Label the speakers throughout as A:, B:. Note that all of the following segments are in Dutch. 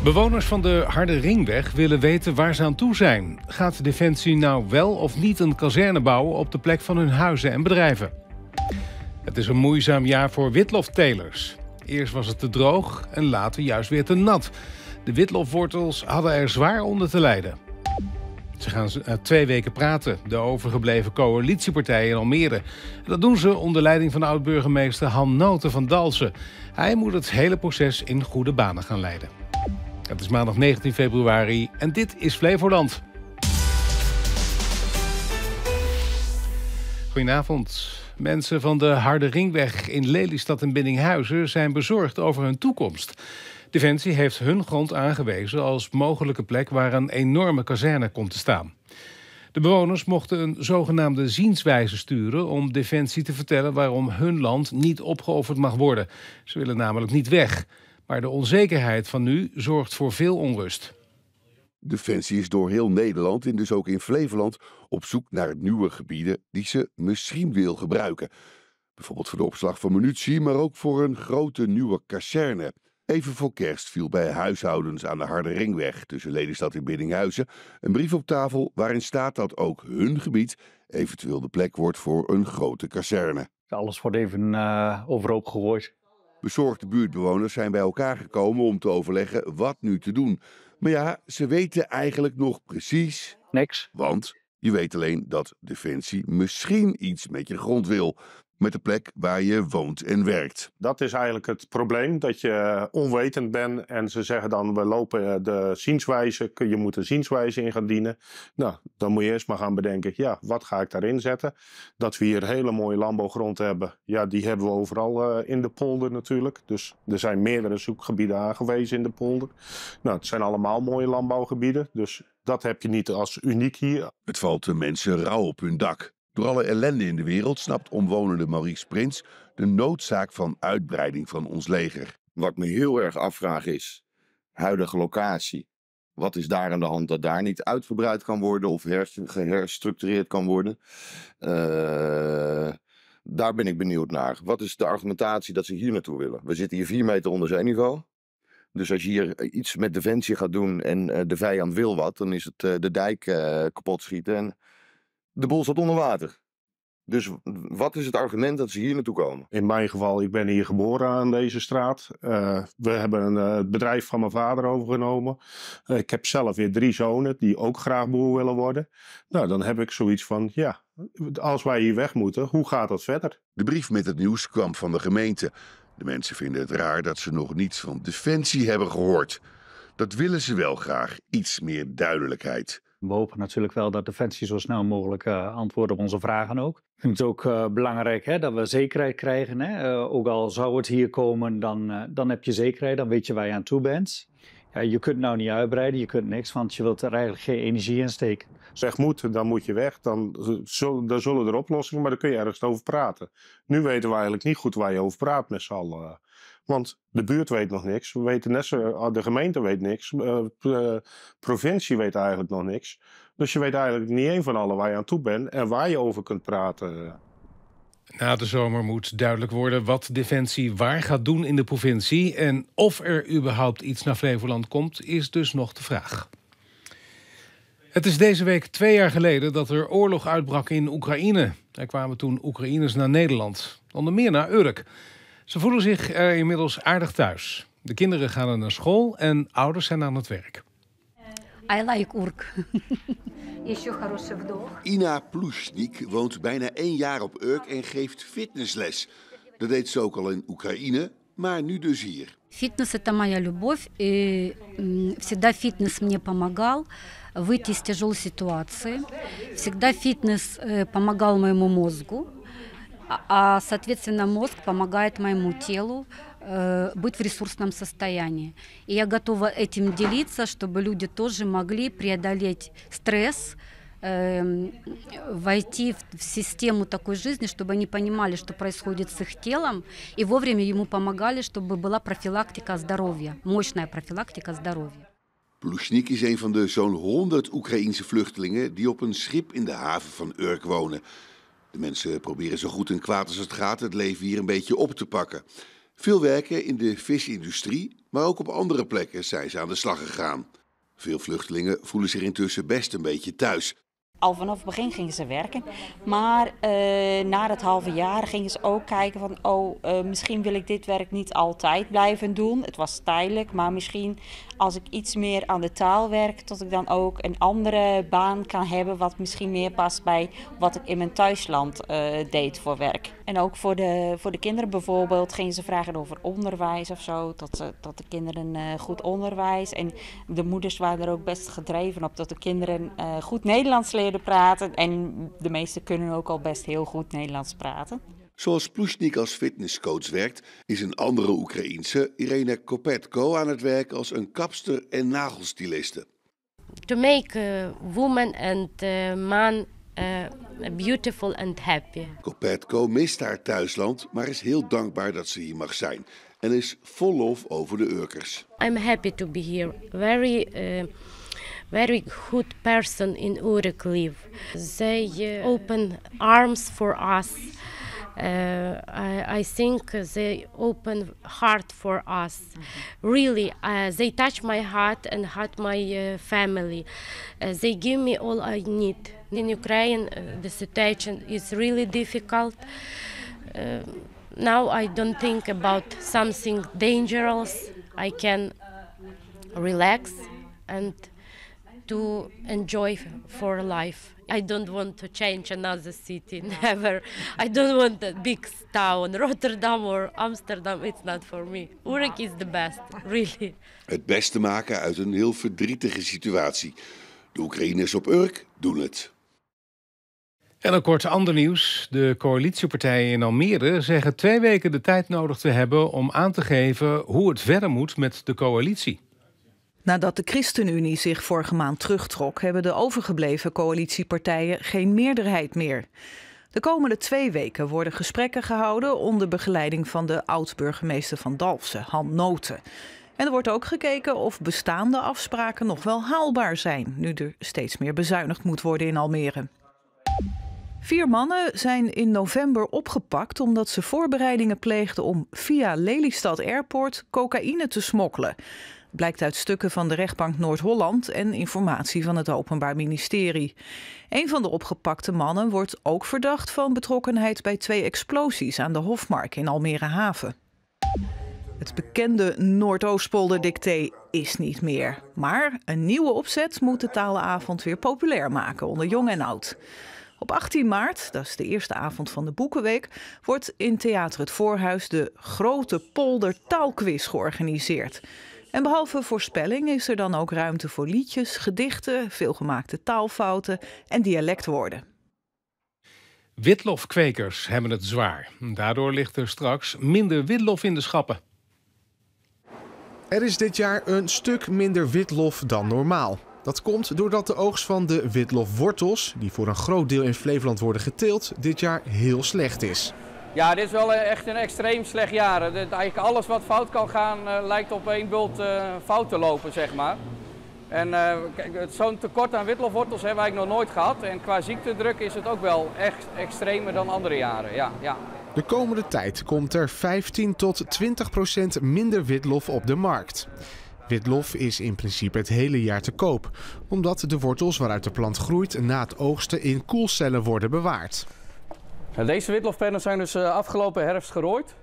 A: Bewoners van de Harde Ringweg willen weten waar ze aan toe zijn. Gaat Defensie nou wel of niet een kazerne bouwen op de plek van hun huizen en bedrijven? Het is een moeizaam jaar voor witloftelers. Eerst was het te droog en later juist weer te nat. De witlofwortels hadden er zwaar onder te lijden. Ze gaan 2 weken praten, de overgebleven coalitiepartijen in Almere. Dat doen ze onder leiding van oud-burgemeester Han Noten van Dalsen. Hij moet het hele proces in goede banen gaan leiden. Het is maandag 19 februari en dit is Flevoland. Goedenavond. Mensen van de Harde Ringweg in Lelystad en Biddinghuizen zijn bezorgd over hun toekomst. Defensie heeft hun grond aangewezen als mogelijke plek waar een enorme kazerne komt te staan. De bewoners mochten een zogenaamde zienswijze sturen om Defensie te vertellen waarom hun land niet opgeofferd mag worden. Ze willen namelijk niet weg. Maar de onzekerheid van nu zorgt voor veel onrust.
B: Defensie is door heel Nederland en dus ook in Flevoland op zoek naar nieuwe gebieden die ze misschien wil gebruiken. Bijvoorbeeld voor de opslag van munitie, maar ook voor een grote nieuwe kazerne. Even voor kerst viel bij huishoudens aan de Harde Ringweg tussen Lelystad en Biddinghuizen een brief op tafel waarin staat dat ook hun gebied eventueel de plek wordt voor een grote kazerne.
C: Alles wordt even overhoop gegooid.
B: Bezorgde buurtbewoners zijn bij elkaar gekomen om te overleggen wat nu te doen. Maar ja, ze weten eigenlijk nog precies
C: niks.
B: Want je weet alleen dat Defensie misschien iets met je grond wil. Met de plek waar je woont en werkt.
D: Dat is eigenlijk het probleem, dat je onwetend bent en ze zeggen dan we lopen de zienswijze, je moet een zienswijze in gaan dienen. Nou, dan moet je eerst maar gaan bedenken, ja, wat ga ik daarin zetten? Dat we hier hele mooie landbouwgrond hebben, ja, die hebben we overal in de polder natuurlijk. Dus er zijn meerdere zoekgebieden aangewezen in de polder. Nou, het zijn allemaal mooie landbouwgebieden, dus dat heb je niet als uniek hier.
B: Het valt de mensen rauw op hun dak. Door alle ellende in de wereld snapt omwonende Maurice Prins de noodzaak van uitbreiding van ons leger.
E: Wat ik me heel erg afvraag is, huidige locatie. Wat is daar aan de hand dat daar niet uitgebreid kan worden of geherstructureerd kan worden? Daar ben ik benieuwd naar. Wat is de argumentatie dat ze hier naartoe willen? We zitten hier 4 meter onder zeeniveau. Dus als je hier iets met Defensie gaat doen en de vijand wil wat, dan is het de dijk kapot schieten en de boel staat onder water. Dus wat is het argument dat ze hier naartoe komen?
D: In mijn geval, ik ben hier geboren aan deze straat. We hebben het bedrijf van mijn vader overgenomen. Ik heb zelf weer 3 zonen die ook graag boer willen worden. Nou, dan heb ik zoiets van, ja, als wij hier weg moeten, hoe gaat dat verder?
B: De brief met het nieuws kwam van de gemeente. De mensen vinden het raar dat ze nog niets van Defensie hebben gehoord. Dat willen ze wel graag, iets meer duidelijkheid.
C: We hopen natuurlijk wel dat Defensie zo snel mogelijk antwoordt op onze vragen ook. Ik vind het ook belangrijk dat we zekerheid krijgen. Hè? Ook al zou het hier komen, dan heb je zekerheid. Dan weet je waar je aan toe bent. Ja, je kunt nou niet uitbreiden, je kunt niks, want je wilt er eigenlijk geen energie in steken.
D: Zeg moet, dan moet je weg. Dan zullen er oplossingen, maar dan kun je ergens over praten. Nu weten we eigenlijk niet goed waar je over praat met z'n allen. Want de buurt weet nog niks. We weten net zo, de gemeente weet niks. De provincie weet eigenlijk nog niks. Dus je weet eigenlijk niet één van allen waar je aan toe bent en waar je over kunt praten.
A: Na de zomer moet duidelijk worden wat Defensie waar gaat doen in de provincie. En of er überhaupt iets naar Flevoland komt, is dus nog de vraag. Het is deze week 2 jaar geleden dat er oorlog uitbrak in Oekraïne. Er kwamen toen Oekraïners naar Nederland, onder meer naar Urk. Ze voelen zich er inmiddels aardig thuis. De kinderen gaan naar school en ouders zijn aan het werk.
F: I like Urk. Еще хороший вдох.
B: Ina Plushnik woont bijna 1 jaar op Urk en geeft fitnessles. Dat deed ze ook al in Oekraïne, maar nu dus hier.
F: Фитнес – это моя любовь, и всегда фитнес мне помогал выйти из тяжелой ситуации. Всегда фитнес помогал моему мозгу, а, соответственно, мозг помогает моему телу быть в ресурсном состоянии. И я готова этим делиться, чтобы люди тоже могли преодолеть стресс, войти в систему такой жизни, чтобы они понимали, что происходит с их телом, и вовремя ему помогали, чтобы была профилактика здоровья, мощная профилактика здоровья.
B: Plushnik is een van de zo'n 100 Oekraïense vluchtelingen die op een schip in de haven van Urk wonen. De mensen proberen zo goed en kwaad als het gaat het leven hier een beetje op te pakken. Veel werken in de visindustrie, maar ook op andere plekken zijn ze aan de slag gegaan. Veel vluchtelingen voelen zich intussen best een beetje thuis.
G: Al vanaf het begin gingen ze werken, maar na dat halve jaar gingen ze ook kijken van misschien wil ik dit werk niet altijd blijven doen. Het was tijdelijk, maar misschien als ik iets meer aan de taal werk, dat ik dan ook een andere baan kan hebben wat misschien meer past bij wat ik in mijn thuisland deed voor werk. En ook voor de kinderen bijvoorbeeld gingen ze vragen over onderwijs of zo, dat de kinderen goed onderwijs. En de moeders waren er ook best gedreven op dat de kinderen goed Nederlands leerden praten. En de meesten kunnen ook al best heel goed Nederlands praten.
B: Zoals Ploesnik als fitnesscoach werkt, is een andere Oekraïense, Irina Kopetko, aan het werk als een kapster en nagelstiliste.
H: To make a woman and a man beautiful and happy.
B: Kopetko mist haar thuisland, maar is heel dankbaar dat ze hier mag zijn. En is vol lof over de Urkers.
H: I'm happy to be here. Very good person in Urk live. They open arms for us. I think they open heart for us. Really, they touch my heart and heart my family. They give me all I need. In Ukraine, the situation is really difficult. Now I don't think about something dangerous. I can relax and to enjoy for life. I don't want to change another city, never. I don't want a big town, Rotterdam or Amsterdam, it's not for me. Urk is the best, really.
B: Het beste maken uit een heel verdrietige situatie. De Oekraïners op Urk doen het.
A: En een kort ander nieuws. De coalitiepartijen in Almere zeggen 2 weken de tijd nodig te hebben om aan te geven hoe het verder moet met de coalitie.
I: Nadat de ChristenUnie zich vorige maand terugtrok, hebben de overgebleven coalitiepartijen geen meerderheid meer. De komende 2 weken worden gesprekken gehouden onder begeleiding van de oud-burgemeester van Dalfsen, Han Noten. En er wordt ook gekeken of bestaande afspraken nog wel haalbaar zijn, nu er steeds meer bezuinigd moet worden in Almere. 4 mannen zijn in november opgepakt omdat ze voorbereidingen pleegden om via Lelystad Airport cocaïne te smokkelen. Blijkt uit stukken van de rechtbank Noord-Holland en informatie van het Openbaar Ministerie. Een van de opgepakte mannen wordt ook verdacht van betrokkenheid bij 2 explosies aan de Hofmark in Almere Haven. Het bekende Noordoostpolder-dicté is niet meer. Maar een nieuwe opzet moet de taalavond weer populair maken onder jong en oud. Op 18 maart, dat is de eerste avond van de Boekenweek, wordt in Theater Het Voorhuis de Grote Polder Taalquiz georganiseerd. En behalve voorspelling is er dan ook ruimte voor liedjes, gedichten, veelgemaakte taalfouten en dialectwoorden.
A: Witlofkwekers hebben het zwaar. Daardoor ligt er straks minder witlof in de schappen.
J: Er is dit jaar een stuk minder witlof dan normaal. Dat komt doordat de oogst van de witlofwortels, die voor een groot deel in Flevoland worden geteeld, dit jaar heel slecht is.
K: Ja, dit is wel echt een extreem slecht jaar. Eigenlijk alles wat fout kan gaan lijkt op één bult fout te lopen, zeg maar. En zo'n tekort aan witlofwortels hebben we eigenlijk nog nooit gehad. En qua ziektedruk is het ook wel echt extremer dan andere jaren, ja.
J: De komende tijd komt er 15 tot 20% minder witlof op de markt. Witlof is in principe het hele jaar te koop, omdat de wortels waaruit de plant groeit na het oogsten in koelcellen worden bewaard.
K: Deze witlofpennen zijn dus afgelopen herfst gerooid.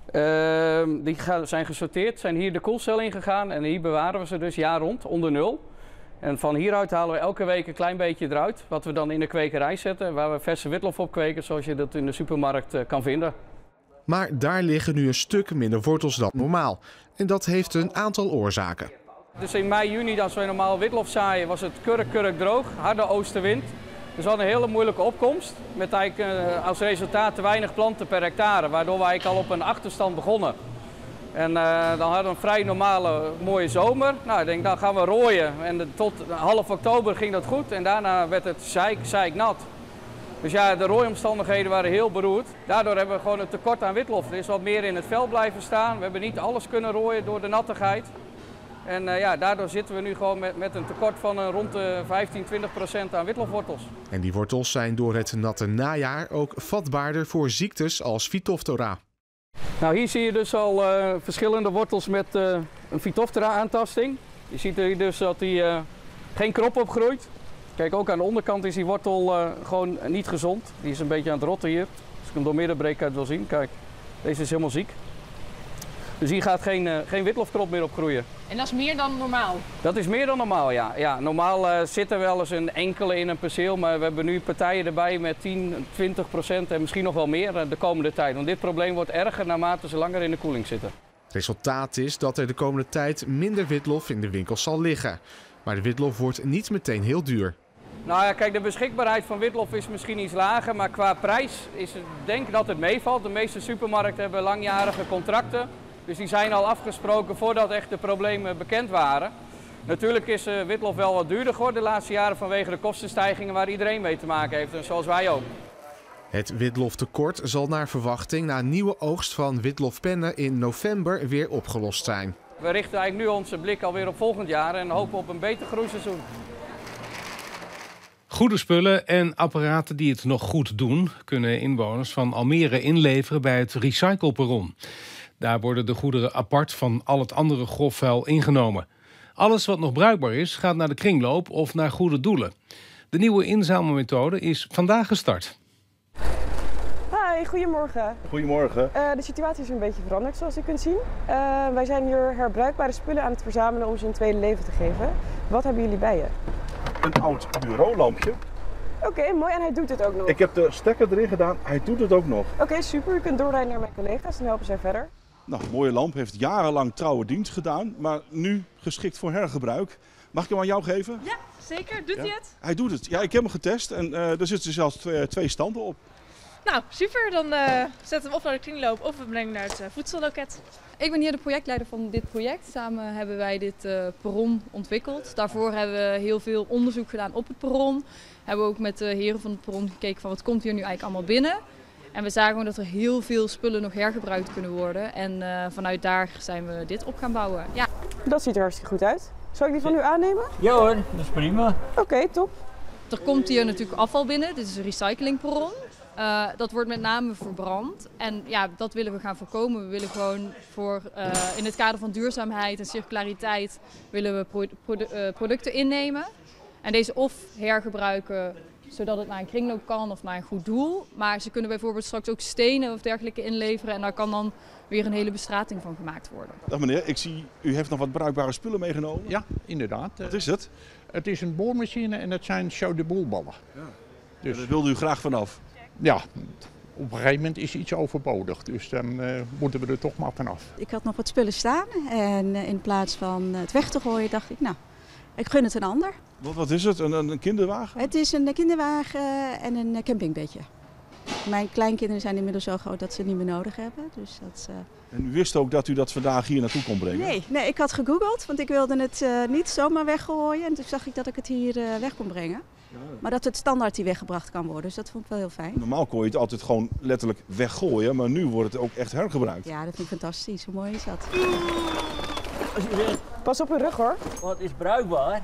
K: Die zijn gesorteerd, zijn hier de koelcel ingegaan en hier bewaren we ze dus jaar rond onder nul. En van hieruit halen we elke week een klein beetje eruit, wat we dan in de kwekerij zetten, waar we verse witlof op kweken, zoals je dat in de supermarkt kan vinden.
J: Maar daar liggen nu een stuk minder wortels dan normaal. En dat heeft een aantal oorzaken.
K: Dus in mei, juni, als we normaal witlof zaaien, was het kurk droog, harde oostenwind. Dus we hadden een hele moeilijke opkomst, met eigenlijk als resultaat te weinig planten per hectare, waardoor we eigenlijk al op een achterstand begonnen. En dan hadden we een vrij normale, mooie zomer. Nou, ik denk, dan gaan we rooien. En tot half oktober ging dat goed en daarna werd het zeiknat. Dus ja, de rooiomstandigheden waren heel beroerd. Daardoor hebben we gewoon een tekort aan witlof. Er is wat meer in het vel blijven staan. We hebben niet alles kunnen rooien door de nattigheid. En daardoor zitten we nu gewoon met een tekort van rond de 15-20% aan witlofwortels.
J: En die wortels zijn door het natte najaar ook vatbaarder voor ziektes als Phytophthora.
K: Nou, hier zie je dus al verschillende wortels met een Phytophthora-aantasting. Je ziet hier dus dat hij geen krop opgroeit. Kijk, ook aan de onderkant is die wortel gewoon niet gezond. Die is een beetje aan het rotten hier. Als ik hem door midden breek, kan je het wel zien. Kijk, deze is helemaal ziek. Dus hier gaat geen witlofkrop meer op groeien.
L: En dat is meer dan normaal?
K: Dat is meer dan normaal, ja. Normaal zit er wel eens een enkele in een perceel, maar we hebben nu partijen erbij met 10, 20% en misschien nog wel meer de komende tijd. Want dit probleem wordt erger naarmate ze langer in de koeling zitten.
J: Het resultaat is dat er de komende tijd minder witlof in de winkels zal liggen. Maar de witlof wordt niet meteen heel duur.
K: Nou ja, kijk, de beschikbaarheid van witlof is misschien iets lager, maar qua prijs denk ik dat het meevalt. De meeste supermarkten hebben langjarige contracten. Dus die zijn al afgesproken voordat echt de problemen bekend waren. Natuurlijk is witlof wel wat duurder geworden de laatste jaren vanwege de kostenstijgingen waar iedereen mee te maken heeft, en zoals wij ook.
J: Het witloftekort zal naar verwachting na een nieuwe oogst van witlofpennen in november weer opgelost zijn.
K: We richten eigenlijk nu onze blik alweer op volgend jaar en hopen op een beter groeiseizoen.
A: Goede spullen en apparaten die het nog goed doen kunnen inwoners van Almere inleveren bij het recycleperron. Daar worden de goederen apart van al het andere grofvuil ingenomen. Alles wat nog bruikbaar is, gaat naar de kringloop of naar goede doelen. De nieuwe inzamelmethode is vandaag gestart.
M: Hi, goedemorgen.
N: Goedemorgen.
M: De situatie is een beetje veranderd, zoals u kunt zien. Wij zijn hier herbruikbare spullen aan het verzamelen om ze een tweede leven te geven. Wat hebben jullie bij je?
N: Een oud bureaulampje.
M: Oké, mooi. En hij doet het ook nog?
N: Ik heb de stekker erin gedaan, hij doet het ook nog.
M: Oké, super. U kunt doorrijden naar mijn collega's en helpen zij verder.
N: Nou, mooie lamp, heeft jarenlang trouwe dienst gedaan, maar nu geschikt voor hergebruik. Mag ik hem aan jou geven?
L: Ja, zeker. Doet hij het?
N: Hij doet het. Ja, ik heb hem getest en er zitten zelfs twee standen op.
L: Nou, super. Dan zetten we hem of naar de kringloop of we brengen naar het voedselloket.
O: Ik ben hier de projectleider van dit project. Samen hebben wij dit perron ontwikkeld. Daarvoor hebben we heel veel onderzoek gedaan op het perron. Hebben we ook met de heren van het perron gekeken van wat komt hier nu eigenlijk allemaal binnen. En we zagen gewoon dat er heel veel spullen nog hergebruikt kunnen worden. En vanuit daar zijn we dit op gaan bouwen. Ja.
M: Dat ziet er hartstikke goed uit. Zal ik die van u aannemen?
P: Ja hoor, dat is prima.
M: Oké, top.
O: Er komt hier natuurlijk afval binnen. Dit is een recyclingperron. Dat wordt met name verbrand. En ja, dat willen we gaan voorkomen. We willen gewoon in het kader van duurzaamheid en circulariteit willen we producten innemen. En deze of hergebruiken zodat het naar een kringloop kan of naar een goed doel. Maar ze kunnen bijvoorbeeld straks ook stenen of dergelijke inleveren. En daar kan dan weer een hele bestrating van gemaakt worden.
N: Dag meneer, ik zie u heeft nog wat bruikbare spullen meegenomen.
Q: Ja, inderdaad.
N: Wat is het?
Q: Het is een boormachine en het zijn show de boelballen.
N: Ja. Dus daar wilde u graag vanaf?
Q: Ja, op een gegeven moment is iets overbodig. Dus dan moeten we er toch maar vanaf.
R: Ik had nog wat spullen staan en in plaats van het weg te gooien dacht ik, nou, ik gun het een ander.
N: Wat is het? Een kinderwagen?
R: Het is een kinderwagen en een campingbedje. Mijn kleinkinderen zijn inmiddels zo groot dat ze het niet meer nodig hebben. Dus dat,
N: En u wist ook dat u dat vandaag hier naartoe kon brengen?
R: Nee, ik had gegoogeld, want ik wilde het niet zomaar weggooien. En toen zag ik dat ik het hier weg kon brengen. Ja. Maar dat het standaard hier weggebracht kan worden, dus dat vond ik wel heel fijn.
N: Normaal kon je het altijd gewoon letterlijk weggooien, maar nu wordt het ook echt hergebruikt.
R: Ja, dat vind ik fantastisch. Hoe mooi is dat?
M: Pas op uw rug hoor.
P: Wat is bruikbaar?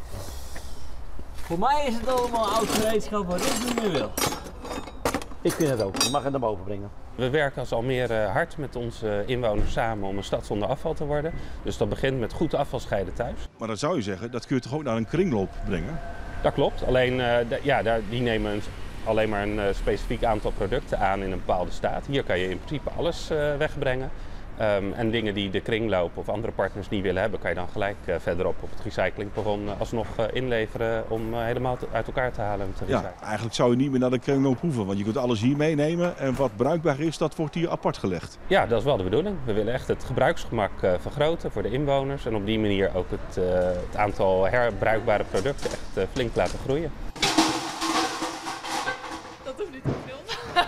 P: Voor mij is het allemaal oud gereedschap wat ik niet meer wil.
S: Ik vind het ook. Je mag het naar boven brengen.
T: We werken als Almere hard met onze inwoners samen om een stad zonder afval te worden. Dus dat begint met goed afval scheiden thuis.
N: Maar dan zou je zeggen, dat kun je toch ook naar een kringloop brengen?
T: Dat klopt. Alleen die nemen alleen maar een specifiek aantal producten aan in een bepaalde staat. Hier kan je in principe alles wegbrengen. En dingen die de kringloop of andere partners niet willen hebben, kan je dan gelijk verderop op het recyclingperron alsnog inleveren om helemaal uit elkaar te halen en te recyclen.
N: Ja, eigenlijk zou je niet meer naar de kringloop hoeven, want je kunt alles hier meenemen en wat bruikbaar is, dat wordt hier apart gelegd.
T: Ja, dat is wel de bedoeling. We willen echt het gebruiksgemak vergroten voor de inwoners en op die manier ook het aantal herbruikbare producten echt flink laten groeien.
L: Dat hoeft niet te filmen.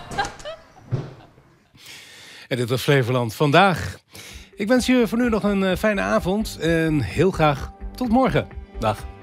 A: En dit was Flevoland vandaag. Ik wens je voor nu nog een fijne avond en heel graag tot morgen. Dag.